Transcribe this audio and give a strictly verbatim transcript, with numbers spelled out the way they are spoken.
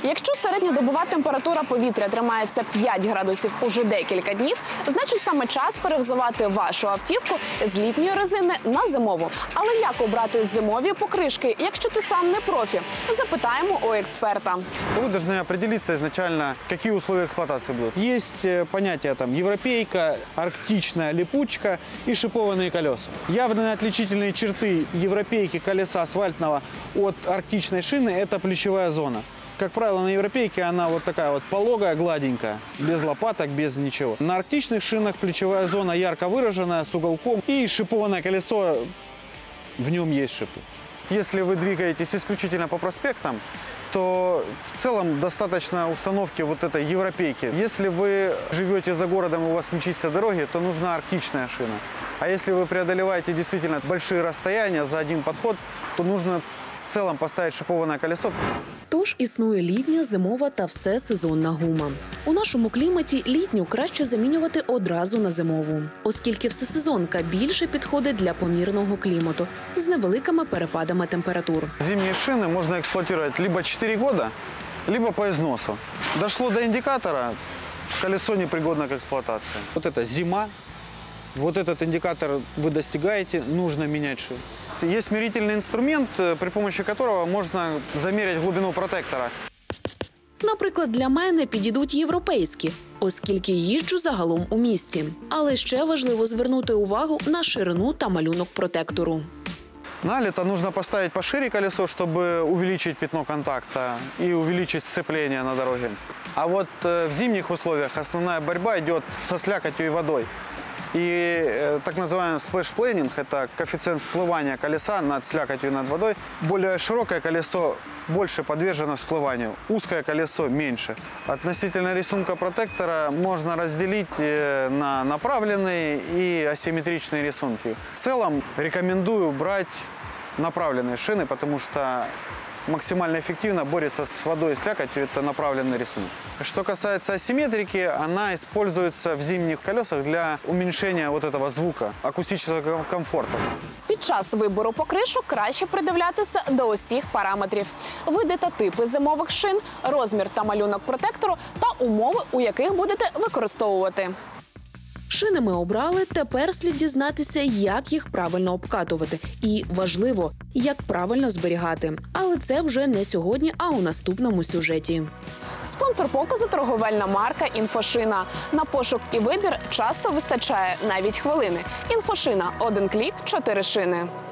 Якщо середньодобова температура повітря тримається п'ять градусів уже декілька днів, значить саме час перевзувати вашу автівку з літньої резини на зимову. Але як обрати зимові покришки, якщо ти сам не профі? Запитаємо у експерта. Вы должны определиться изначально, какие условия эксплуатации будут. Есть понятия там европейка, арктичная липучка и шипованные колеса. Явные отличительные черты европейки колеса асфальтного от арктичной шины – это плечевая зона. Как правило, на европейке она вот такая вот пологая, гладенькая, без лопаток, без ничего. На арктичных шинах плечевая зона ярко выраженная, с уголком, и шипованное колесо, в нем есть шипы. Если вы двигаетесь исключительно по проспектам, то в целом достаточно установки вот этой европейки. Если вы живете за городом и у вас нечистые дороги, то нужна арктичная шина. А если вы преодолеваете действительно большие расстояния за один подход, то нужно в цілому поставити шиповане колесо. Тож існує літня, зимова та всесезонна гума. У нашому кліматі літню краще замінювати одразу на зимову, оскільки всесезонка більше підходить для помірного клімату з невеликими перепадами температур. Зимні шини можна експлуатувати либо чотири роки, либо по ізносу. Дошло до індикатора, колесо непригодно к експлуатації. Вот это зима. Вот этот индикатор вы достигаете, нужно менять шины. Есть смирительный инструмент, при помощи которого можно замерить глубину протектора. Наприклад, для мене підійдуть європейські, оскільки їжджу загалом у місті. Але ще важливо звернути увагу на ширину та малюнок протектору. На лето нужно поставить пошире колесо, чтобы увеличить пятно контакта и увеличить сцепление на дороге. А вот в зимних условиях основная борьба идет со слякотью и водой. И э, так называемый сплэш-плейнинг – это коэффициент всплывания колеса над слякотью и над водой. Более широкое колесо больше подвержено всплыванию, узкое колесо меньше. Относительно рисунка протектора можно разделить э, на направленные и асимметричные рисунки. В целом рекомендую брать направленные шины, потому что максимально эффективно борется с водой и слякотью, это направленный рисунок. Что касается асимметрики, она используется в зимних колесах для уменьшения вот этого звука, акустического комфорта. Під час вибору покришок краще придивлятися до усіх параметрів. Види та типи зимових шин, розмір та малюнок протектору та умови, у яких будете використовувати. Шини ми обрали, тепер слід дізнатися, як їх правильно обкатувати. І, важливо, як правильно зберігати. Але це вже не сьогодні, а у наступному сюжеті. Спонсор показу – торговельна марка «Інфошина». На пошук і вибір часто вистачає навіть хвилини. «Інфошина» – один клік, чотири шини.